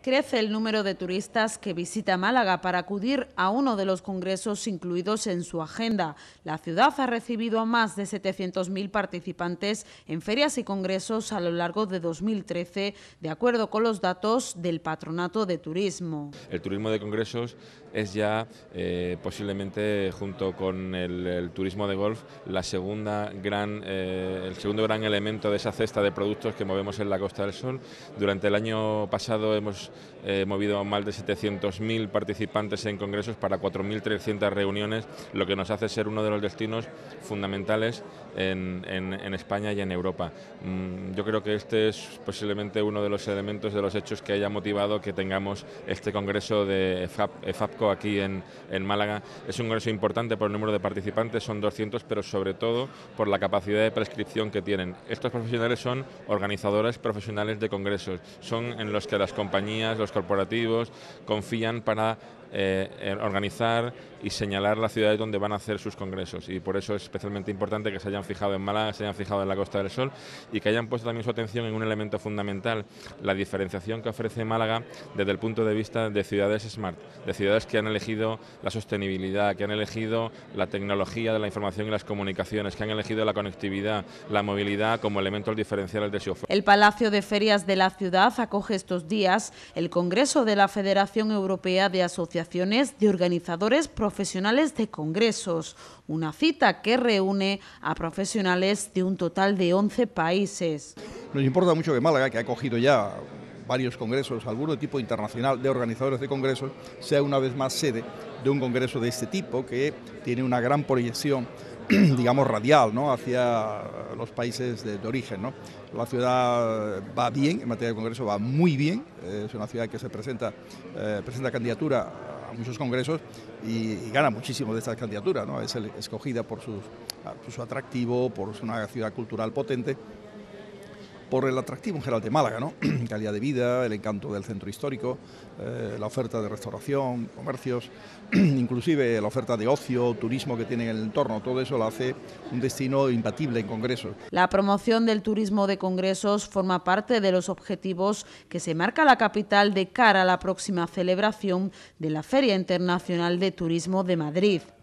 Crece el número de turistas que visita Málaga para acudir a uno de los congresos incluidos en su agenda. La ciudad ha recibido a más de 700.000 participantes en ferias y congresos a lo largo de 2013, de acuerdo con los datos del Patronato de Turismo. El turismo de congresos es ya posiblemente, junto con el turismo de golf, el segundo gran elemento de esa cesta de productos que movemos en la Costa del Sol. Durante el año pasado hemos movido a más de 700.000 participantes en congresos para 4.300 reuniones, lo que nos hace ser uno de los destinos fundamentales en España y en Europa. Yo creo que este es posiblemente uno de los elementos, de los hechos que haya motivado que tengamos este congreso de EFAPCO aquí en Málaga. Es un congreso importante por el número de participantes, son 200, pero sobre todo por la capacidad de prescripción que tienen. Estos profesionales son organizadores profesionales de congresos, son en los que las compañías, los corporativos confían para organizar y señalar las ciudades donde van a hacer sus congresos, y por eso es especialmente importante que se hayan fijado en Málaga, se hayan fijado en la Costa del Sol y que hayan puesto también su atención en un elemento fundamental: la diferenciación que ofrece Málaga desde el punto de vista de ciudades smart, de ciudades que han elegido la sostenibilidad, que han elegido la tecnología de la información y las comunicaciones, que han elegido la conectividad, la movilidad como elementos diferenciales de su oferta. El Palacio de Ferias de la ciudad acoge estos días el Congreso de la Federación Europea de Asociaciones de Organizadores Profesionales de Congresos, una cita que reúne a profesionales de un total de 11 países. Nos importa mucho que Málaga, que ha acogido ya varios congresos, alguno de tipo internacional, de organizadores de congresos, sea una vez más sede de un congreso de este tipo, que tiene una gran proyección, digamos, radial, ¿no?, hacia los países de origen, ¿no? La ciudad va bien, en materia de congreso va muy bien, es una ciudad que se presenta candidatura a muchos congresos y gana muchísimo de estas candidaturas, ¿no? Es escogida por su atractivo, por una ciudad cultural potente, por el atractivo en general de Málaga, ¿no? Calidad de vida, el encanto del centro histórico, la oferta de restauración, comercios, inclusive la oferta de ocio, turismo que tiene en el entorno. Todo eso lo hace un destino imbatible en congresos. La promoción del turismo de congresos forma parte de los objetivos que se marca la capital de cara a la próxima celebración de la Feria Internacional de Turismo de Madrid.